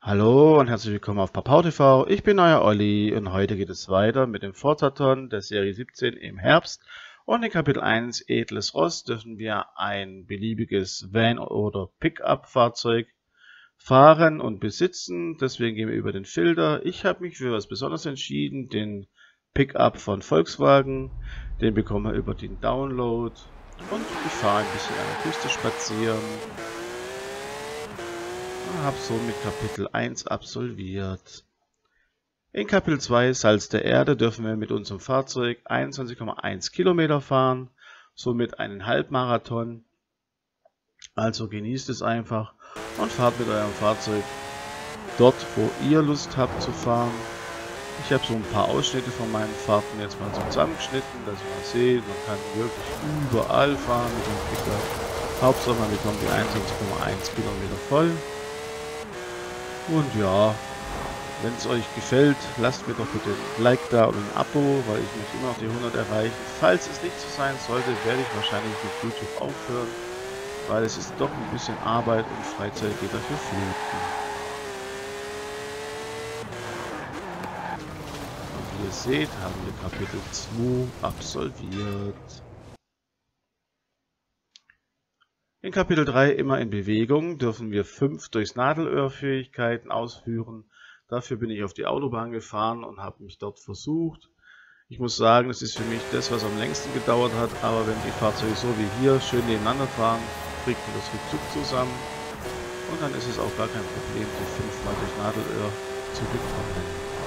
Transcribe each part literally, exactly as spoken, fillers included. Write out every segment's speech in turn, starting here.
Hallo und herzlich willkommen auf Papau T V. Ich bin euer Olli und heute geht es weiter mit dem Forzaton der Serie siebzehn im Herbst. Und in Kapitel eins Edles Ross dürfen wir ein beliebiges Van- oder Pickup-Fahrzeug fahren und besitzen. Deswegen gehen wir über den Filter. Ich habe mich für was Besonderes entschieden, den Pickup von Volkswagen. Den bekommen wir über den Download. Und ich fahre ein bisschen an der Küste spazieren. Und habe somit Kapitel eins absolviert. In Kapitel zwei Salz der Erde dürfen wir mit unserem Fahrzeug einundzwanzig Komma eins Kilometer fahren, somit einen Halbmarathon. Also genießt es einfach und fahrt mit eurem Fahrzeug dort, wo ihr Lust habt zu fahren. Ich habe so ein paar Ausschnitte von meinen Fahrten jetzt mal so zusammengeschnitten, dass man sieht, man kann wirklich überall fahren mit dem Pickup. Hauptsache man bekommt die einundzwanzig Komma eins Kilometer voll. Und ja, wenn es euch gefällt, lasst mir doch bitte ein Like da und ein Abo, weil ich möchte immer noch die hundert erreichen. Falls es nicht so sein sollte, werde ich wahrscheinlich mit YouTube aufhören, weil es ist doch ein bisschen Arbeit und Freizeit geht dafür flöten. Und wie ihr seht, haben wir Kapitel zwei absolviert. In Kapitel drei immer in Bewegung dürfen wir fünf durchs Nadelöhr-Fähigkeiten ausführen. Dafür bin ich auf die Autobahn gefahren und habe mich dort versucht. Ich muss sagen, es ist für mich das, was am längsten gedauert hat, aber wenn die Fahrzeuge so wie hier schön nebeneinander fahren, kriegt man das ruckzuck zusammen. Und dann ist es auch gar kein Problem, die fünfmal durch Nadelöhr zu bekommen.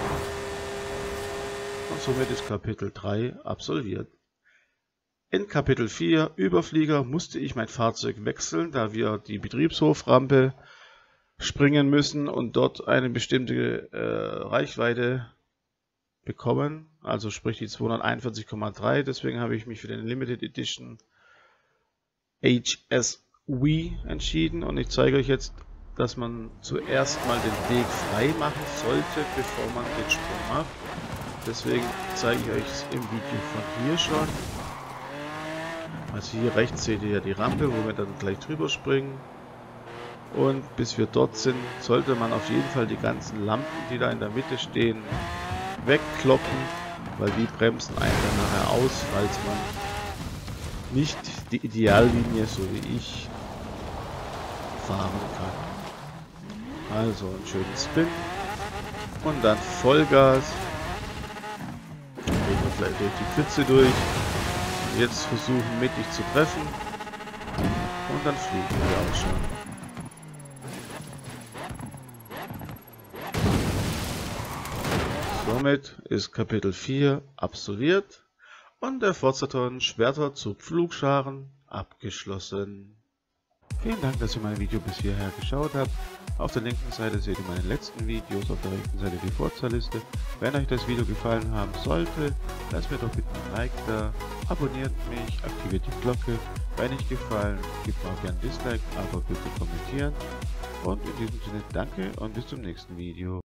Und somit ist Kapitel drei absolviert. In Kapitel vier Überflieger musste ich mein Fahrzeug wechseln, da wir die Betriebshoframpe springen müssen und dort eine bestimmte äh, Reichweite bekommen, also sprich die zweihunderteinundvierzig Komma drei. Deswegen habe ich mich für den Limited Edition H S V entschieden und ich zeige euch jetzt, dass man zuerst mal den Weg frei machen sollte, bevor man den Sprung macht. Deswegen zeige ich euch im Video von hier schon. Also hier rechts seht ihr ja die Rampe, wo wir dann gleich drüber springen. Und bis wir dort sind, sollte man auf jeden Fall die ganzen Lampen, die da in der Mitte stehen, wegkloppen, weil die bremsen einen dann nachher aus, falls man nicht die Ideallinie, so wie ich, fahren kann. Also einen schönen Spin und dann Vollgas. Dann gehen wir vielleicht durch die Pfütze durch. Jetzt versuchen mittig zu treffen und dann fliegen wir auch schon. Somit ist Kapitel vier absolviert und der Forzaton Schwerter zu Pflugscharen abgeschlossen. Vielen Dank, dass ihr mein Video bis hierher geschaut habt. Auf der linken Seite seht ihr meine letzten Videos, auf der rechten Seite die Vorzeitliste. Wenn euch das Video gefallen haben sollte, lasst mir doch bitte ein Like da, abonniert mich, aktiviert die Glocke. Wenn nicht gefallen, gebt mir auch gerne ein Dislike, aber bitte kommentieren. Und in diesem Sinne danke und bis zum nächsten Video.